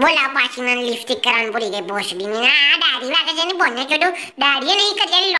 બોલા પાછી મને લિપસ્ટિક કરવાનું ભૂલી ગઈ ભોસડીની. આ દાઢી લાગે છે ને બોને કીધું દાઢી નહીં કરી